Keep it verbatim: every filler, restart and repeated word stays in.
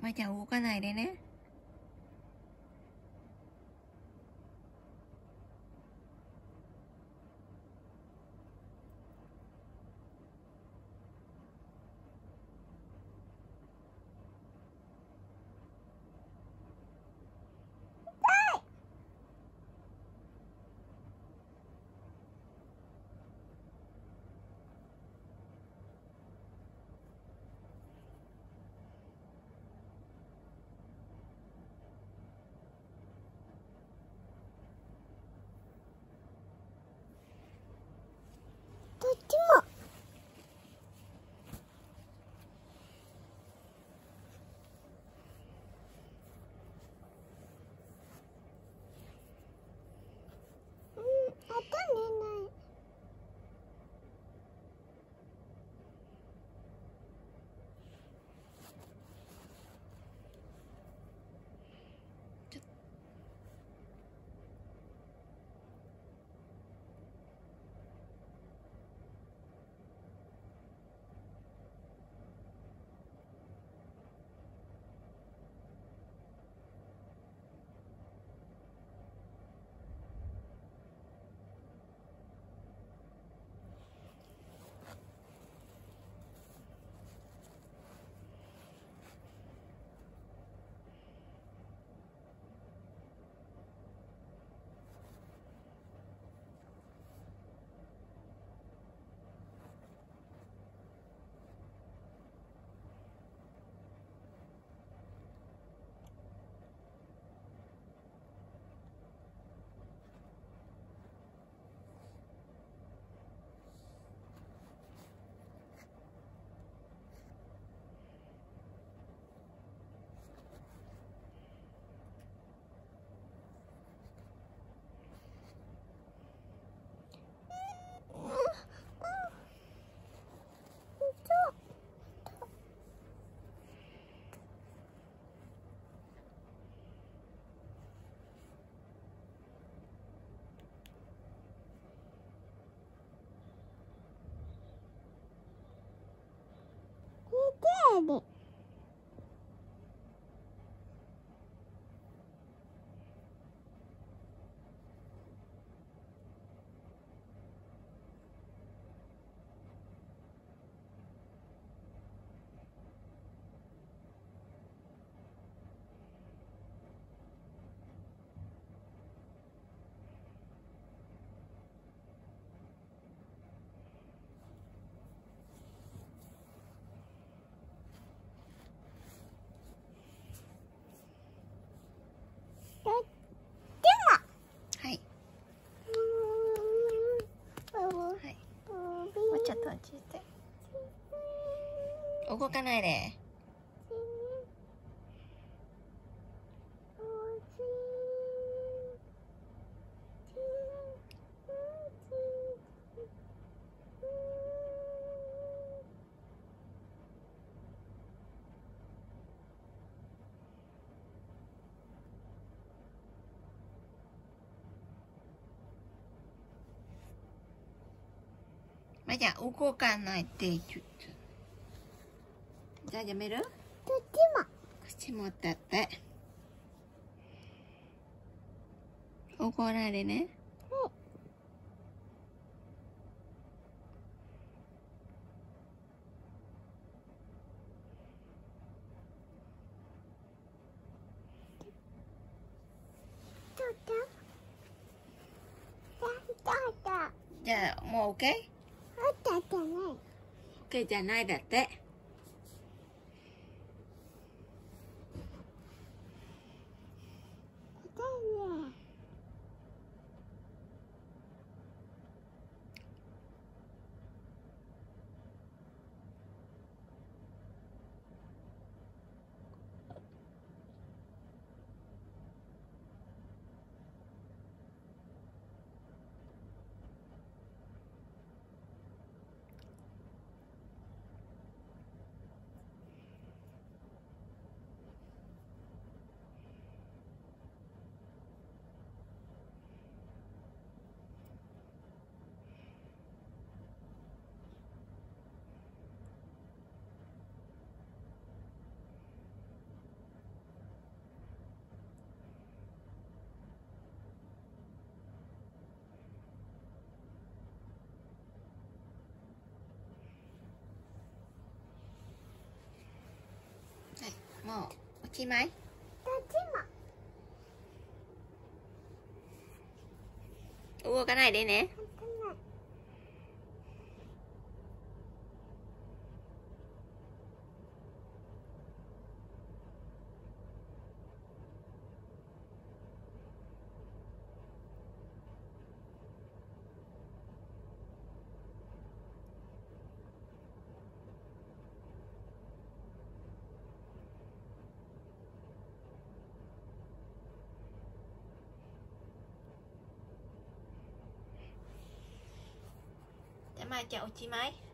まいちゃん動かないでね。 どっちも。うん、あとねない。ではい。はい。もうちょっと落ちて。動かないで。まいちゃん動かないって言って。じゃあやめる？ どっちも。 口持ったって。怒らないでね。 どうだ？どうだ？ じゃあもう OK？ どうだじゃない。 OK じゃないだって。 もうおしまい？ どっちも。 動かないでね。じゃあまいちゃんおしまい。